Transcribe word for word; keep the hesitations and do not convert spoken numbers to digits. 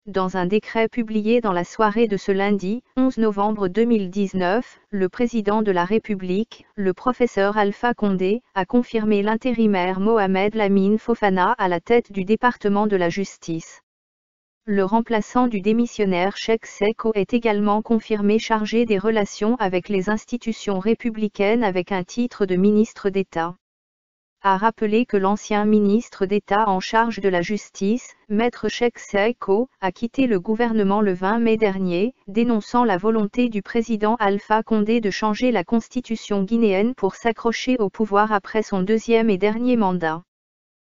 Dans un décret publié dans la soirée de ce lundi, onze novembre deux mille dix-neuf, le président de la République, le professeur Alpha Condé, a confirmé l'intérimaire Mohamed Lamine Fofana à la tête du département de la justice. Le remplaçant du démissionnaire Cheikh Seko est également confirmé chargé des relations avec les institutions républicaines avec un titre de ministre d'État. A rappelé que l'ancien ministre d'État en charge de la justice, Maître Cheikh Seko, a quitté le gouvernement le vingt mai dernier, dénonçant la volonté du président Alpha Condé de changer la constitution guinéenne pour s'accrocher au pouvoir après son deuxième et dernier mandat.